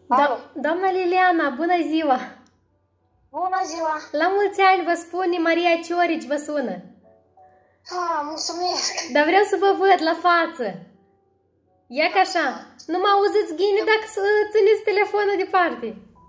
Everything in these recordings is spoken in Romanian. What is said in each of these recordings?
Alo. Doamna Liliana, bună ziua! Bună ziua! La mulți ani vă spune Maria Ciorici, vă sună. Mulțumesc! Dar vreau să vă văd la față. Ia ca așa, nu mă auziți ghine dacă să țineți telefonul departe.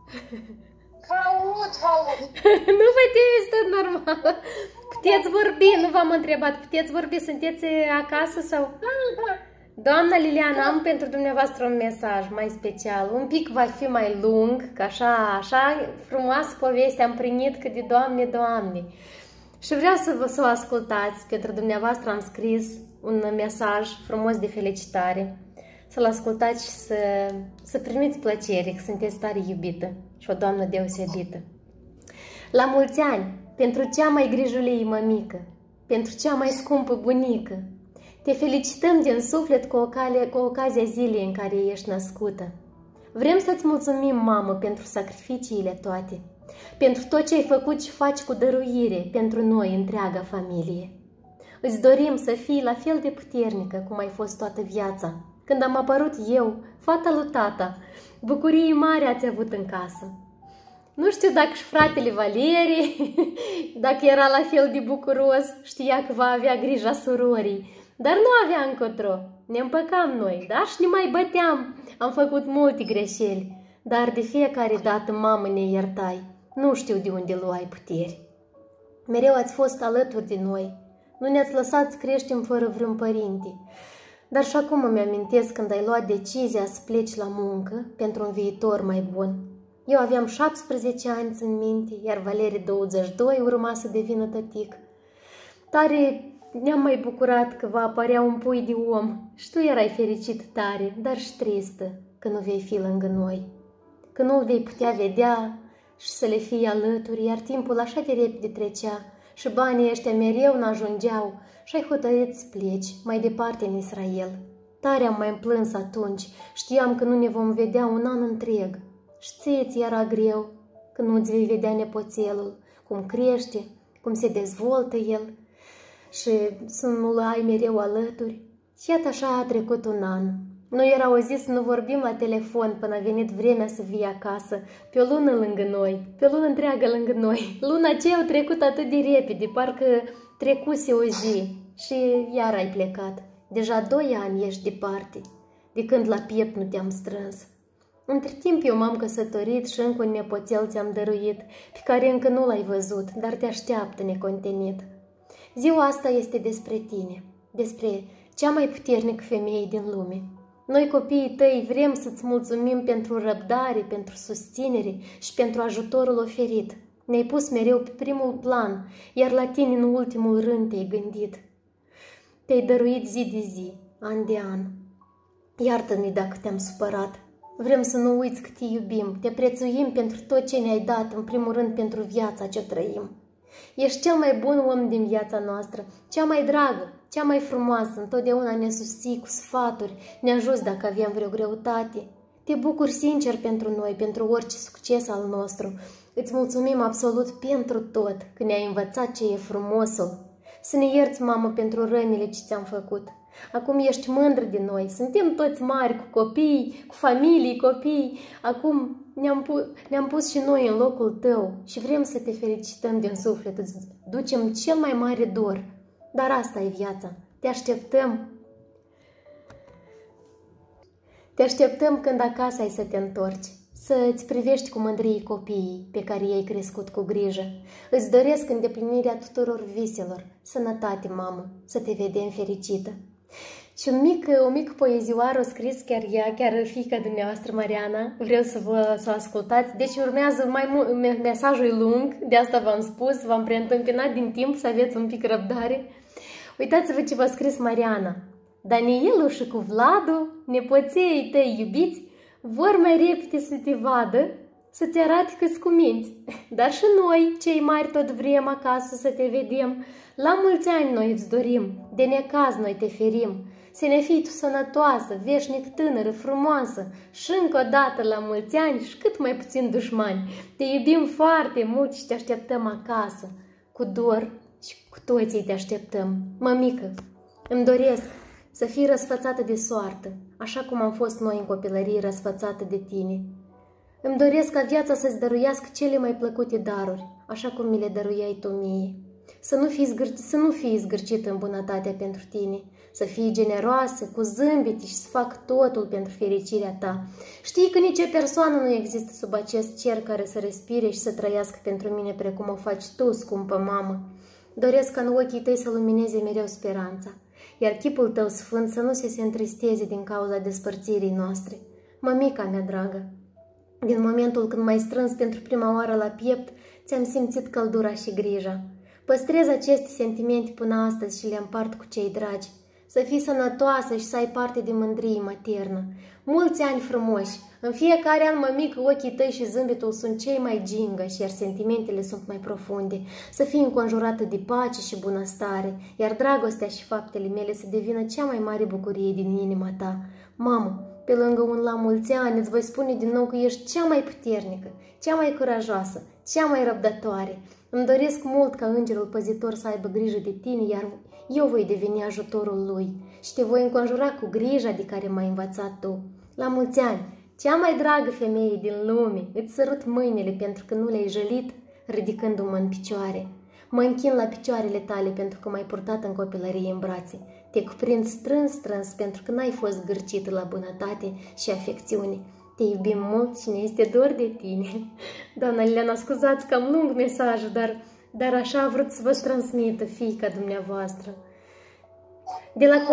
Vă aud, vă aud. Nu vă temeți, tot normal. Puteți vorbi, nu v-am întrebat, puteți vorbi, sunteți acasă sau... Da. Doamna Liliana, am pentru dumneavoastră un mesaj mai special. Un pic va fi mai lung, că așa frumoasă poveste am primit, că de Doamne, Doamne. Și vreau să o ascultați. Pentru dumneavoastră am scris un mesaj frumos de felicitare. Să-l ascultați și să primiți plăcere, că sunteți tare iubită și o doamnă deosebită. La mulți ani, pentru cea mai grijulie mămică, pentru cea mai scumpă bunică, te felicităm din suflet cu ocazia zilei în care ești născută. Vrem să-ți mulțumim, mamă, pentru sacrificiile toate, pentru tot ce ai făcut și faci cu dăruire pentru noi, întreaga familie. Îți dorim să fii la fel de puternică cum ai fost toată viața. Când am apărut eu, fata lui tata, bucurii mari ați avut în casă. Nu știu dacă și fratele Valerii, dacă era la fel de bucuros, știa că va avea grija surorii, dar nu avea încotro. Ne împăcam noi, da? Și ne mai băteam. Am făcut multe greșeli, dar de fiecare dată, mamă, ne iertai. Nu știu de unde luai puteri. Mereu ați fost alături de noi. Nu ne-ați lăsat să creștem fără vreun părinte. Dar și acum îmi amintesc când ai luat decizia să pleci la muncă pentru un viitor mai bun. Eu aveam 17 ani, țin minte, iar Valerii 22 urma să devină tătic. Tare ne-am mai bucurat că va apărea un pui de om și tu erai fericit tare, dar și tristă că nu vei fi lângă noi, că nu-l vei putea vedea și să le fii alături, iar timpul așa de repede trecea și banii ăștia mereu n-ajungeau și ai hotărât să pleci mai departe în Israel. Tare am mai plâns atunci, știam că nu ne vom vedea un an întreg și ție ți era greu că nu-ți vei vedea nepoțelul, cum crește, cum se dezvoltă el și să nu-l ai mereu alături. Și iată așa a trecut un an. Nu era o zi să nu vorbim la telefon până a venit vremea să vii acasă, pe o lună lângă noi, pe o lună întreagă lângă noi. Luna aceea a trecut atât de repede, parcă trecuse o zi și iar ai plecat. Deja 2 ani ești departe, de când la piept nu te-am strâns. Între timp eu m-am căsătorit și încă un nepoțel ți-am dăruit, pe care încă nu l-ai văzut, dar te așteaptă necontenit. Ziua asta este despre tine, despre cea mai puternică femeie din lume. Noi, copiii tăi, vrem să-ți mulțumim pentru răbdare, pentru susținere și pentru ajutorul oferit. Ne-ai pus mereu pe primul plan, iar la tine în ultimul rând te-ai gândit. Te-ai dăruit zi de zi, an de an. Iartă-ne dacă te-am supărat. Vrem să nu uiți că te iubim, te prețuim pentru tot ce ne-ai dat, în primul rând pentru viața ce trăim. Ești cel mai bun om din viața noastră, cea mai dragă, cea mai frumoasă, întotdeauna ne susții cu sfaturi, ne ajuți dacă avem vreo greutate. Te bucuri sincer pentru noi, pentru orice succes al nostru. Îți mulțumim absolut pentru tot, că ne-ai învățat ce e frumosul. Să ne ierți, mamă, pentru rănile ce ți-am făcut. Acum ești mândră de noi, suntem toți mari, cu copii, cu familii, copii. Acum ne-am pus și noi în locul tău și vrem să te felicităm din suflet, îți ducem cel mai mare dor. Dar asta e viața, te așteptăm. Te așteptăm când acasă ai să te întorci, să îți privești cu mândrie copiii pe care i-ai crescut cu grijă. Îți doresc îndeplinirea tuturor viselor, sănătate, mamă, să te vedem fericită. Și o mică poezioară o scris chiar ea, chiar fiica dumneavoastră, Mariana. Vreau să o ascultați. Deci urmează mesajul lung, de asta v-am spus, v-am preîntâmpinat din timp, să aveți un pic răbdare. Uitați-vă ce v-a scris Mariana. Danielu și cu Vladu, nepoței tăi iubiți, vor mai repede să te vadă, să-ți arate că-s cuminți. Dar și noi, cei mari, tot vrem acasă să te vedem. La mulți ani noi îți dorim, de necaz noi te ferim. Să ne fii tu sănătoasă, veșnic tânără, frumoasă și încă o dată la mulți ani și cât mai puțin dușmani. Te iubim foarte mult și te așteptăm acasă. Cu dor și cu toții te așteptăm. Mămică, îmi doresc să fii răsfățată de soartă, așa cum am fost noi în copilărie răsfățată de tine. Îmi doresc ca viața să-ți dăruiască cele mai plăcute daruri, așa cum mi le dăruiai tu mie. Să nu fii zgârcită în bunătatea pentru tine, să fii generoasă, cu zâmbete și să fac totul pentru fericirea ta. Știi că nicio persoană nu există sub acest cer care să respire și să trăiască pentru mine precum o faci tu, scumpă mamă. Doresc ca în ochii tăi să lumineze mereu speranța, iar chipul tău sfânt să nu se întristeze din cauza despărțirii noastre. Mămica mea dragă, din momentul când m-ai strâns pentru prima oară la piept, ți-am simțit căldura și grija. Păstrez aceste sentimente până astăzi și le împart cu cei dragi. Să fii sănătoasă și să ai parte de mândrie maternă. Mulți ani frumoși! În fiecare an, mămică, ochii tăi și zâmbetul sunt cei mai gingăși, iar sentimentele sunt mai profunde. Să fii înconjurată de pace și bunăstare, iar dragostea și faptele mele să devină cea mai mare bucurie din inima ta. Mamă, pe lângă un la mulți ani, îți voi spune din nou că ești cea mai puternică, cea mai curajoasă, cea mai răbdătoare. Îmi doresc mult ca îngerul păzitor să aibă grijă de tine, iar eu voi deveni ajutorul lui și te voi înconjura cu grija de care m-ai învățat tu. La mulți ani, cea mai dragă femeie din lume, îți sărut mâinile pentru că nu le-ai jălit, ridicându-mă în picioare. Mă închin la picioarele tale pentru că m-ai purtat în copilărie în brațe. Te cuprind strâns, strâns pentru că n-ai fost gârcită la bunătate și afecțiune. Te iubim mult și ne este dor de tine. Doamna Liliana, scuzați că am lung mesajul, dar așa a vrut să vă transmită fiica dumneavoastră. De la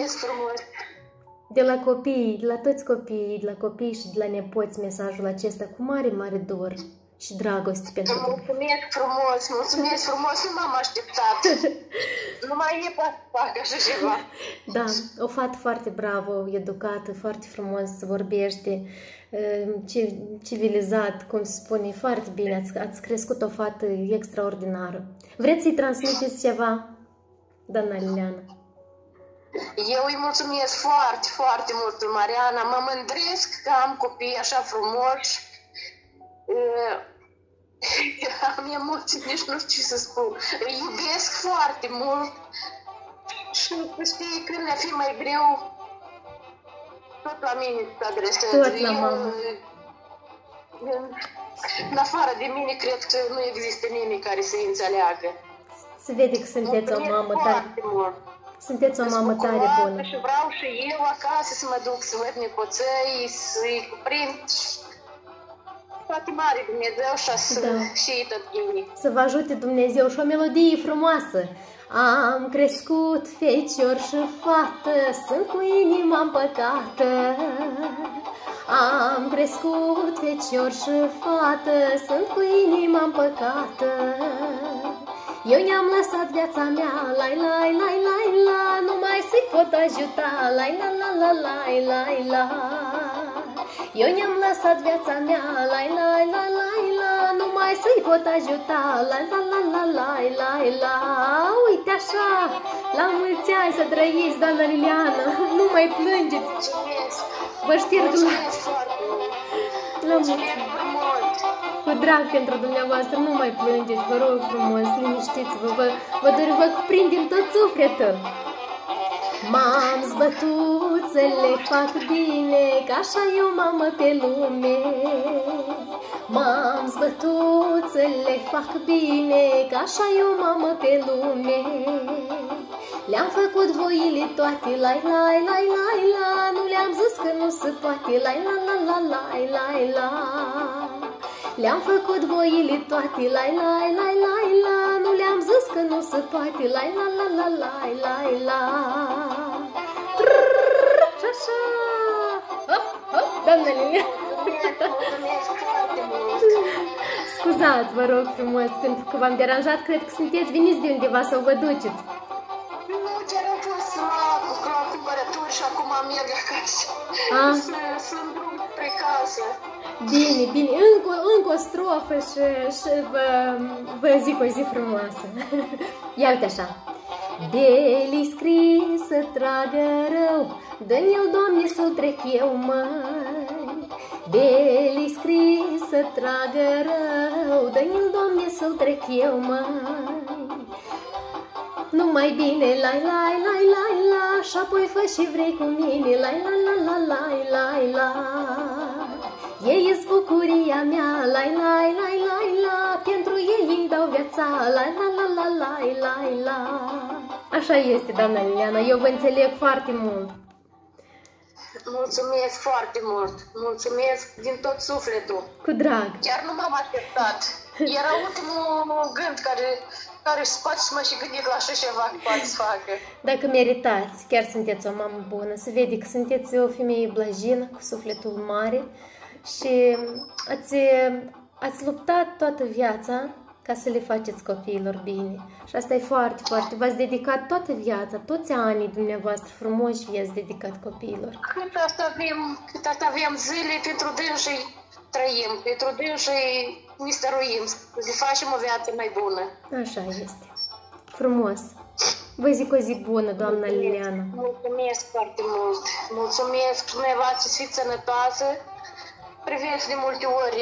toți copiii, de la copii și de la nepoți mesajul acesta cu mare, mare dor și dragoste pentru Mulțumesc frumos, nu m-am așteptat. Nu mai e să fac așa ceva. Da, o fată foarte bravă, educată, foarte frumos, vorbește, civilizat, cum se spune, foarte bine, ați crescut o fată extraordinară. Vreți să-i transmiteți ceva, doamna Liliana? Eu îi mulțumesc foarte, foarte mult lui Mariana, mă mândresc că am copii așa frumoși. Am emoții, nici nu știu ce să spun. Îi iubesc foarte mult și știi, când ne-a fi mai greu, tot la mine se adresează. Tot la mamă. În afară de mine, cred că nu există nimeni care să-i înțeleagă. Se vede că sunteți o mamă tare. Sunteți o mamă tare bună. Și vreau și eu acasă să mă duc să văd nepoței, să-i cuprind. Poate mare Dumnezeu și tot bine. Să vă ajute Dumnezeu și o melodie frumoasă. Am crescut fecior și fată, sunt cu inima împăcată. Am crescut fecior și fată, sunt cu inima împăcată. Eu ne-am lăsat viața mea, lai, lai, lai, lai, la, numai să-i pot ajuta, lai, la, la, la, lai, lai, la. Eu ne-am lăsat viața mea, lai, lai, la, lai, la, numai să-i pot ajuta, lai, la, la, la, lai, lai, la. Uite așa, la mulți ani să trăiți, doamna Liliana, nu mai plângeți. Vă șterg la mulți ani. Cu drag pentru dumneavoastră, nu mai plângeți, vă rog frumos, liniștiți-vă, vă cuprind din tot sufletul. M-am zbătut să le fac bine, că așa eu mamă pe lume. M-am zbătut să le fac bine, că așa eu mamă pe lume. Le-am făcut voile toate, lai, lai, lai, lai, la, nu le-am zis că nu se poate, lai, la, la, la, lai, lai, la. Le-am făcut voile toate, lai, lai, lai, lai, la, nu le-am zis că nu se poate, lai, la, la, la, lai, lai, la. Și așa! Hop, hop, doamna Liliana! Scuzați, vă rog frumos, pentru că v-am deranjat, cred că sunteți veniți de undeva să vă duceți. Nu, chiar am fost la cumpărături și acum merg acasă. Sunt drum spre casă. Bine, bine, încă o strofă și vă zic o zi frumoasă. Ia uite așa. De-li scris să tragă rău, dă-mi el, Doamne, să-l trec eu, măi. De-li scris să tragă rău, dă-mi el, Doamne, să-l trec eu, măi. Numai bine, lai, lai, lai, lai, la, și apoi fă și vrei cu mine, lai, la, la, la, lai, lai, la. Ei-s bucuria mea, lai, lai, lai, lai, la, pentru ei îmi dau viața, la, la, la, la, la, la, la. Așa este, doamna Liliana, eu vă înțeleg foarte mult. Mulțumesc foarte mult, mulțumesc din tot sufletul. Cu drag. Chiar nu m-am așteptat. Era ultimul gând care spate și m-a și gândit la așa ceva că poate să facă. Dacă meritați, chiar sunteți o mamă bună, se vede că sunteți o femeie blajină, cu sufletul mare și ați luptat toată viața ca să le faceți copiilor bine. Și asta e foarte, foarte. V-ați dedicat toată viața, toți anii dumneavoastră frumoși vi-ați dedicat copiilor. Cât asta avem zile, pentru dânsii trăim, pentru dânsii ne stăruim, să le facem o viață mai bună. Așa este. Frumos. Vă zic o zi bună, doamna Liliana. Mulțumesc foarte mult. Mulțumesc dumneavoastră, să fiți sănătoasă. Priviți de multe ori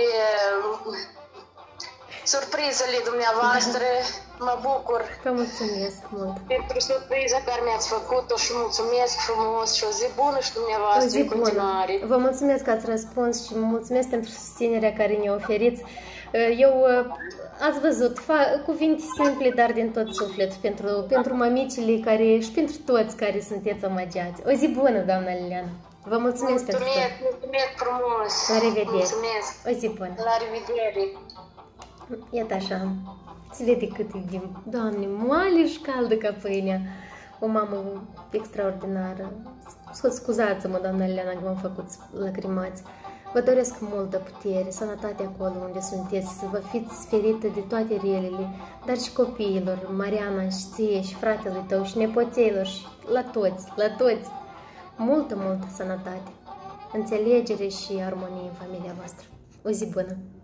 surprizele dumneavoastră, mă bucur. Vă mulțumesc mult. Pentru surpriza care mi-ați făcut-o și mulțumesc frumos și o zi bună și dumneavoastră o zi în continuare. Bună. Vă mulțumesc că ați răspuns și mulțumesc pentru susținerea care ne oferiți. Eu, ați văzut, cuvinte simple, dar din tot sufletul, pentru mamicile care și pentru toți care sunteți omagiați. O zi bună, doamna Liliana. Vă mulțumesc pentru tot. Mulțumesc frumos. La revedere. Mulțumesc. O zi bună. La revedere. Iată așa, se vede cât e de, Doamne, moale și caldă ca pâinea. O mamă extraordinară. Scuzați-mă, doamna Liliana, că v-am făcut lacrimați. Vă doresc multă putere, sănătate acolo unde sunteți, să vă fiți ferită de toate relele, dar și copiilor, Mariana și ție și fratelui tău și nepoțeilor și la toți. Multă, multă sănătate, înțelegere și armonie în familia voastră. O zi bună!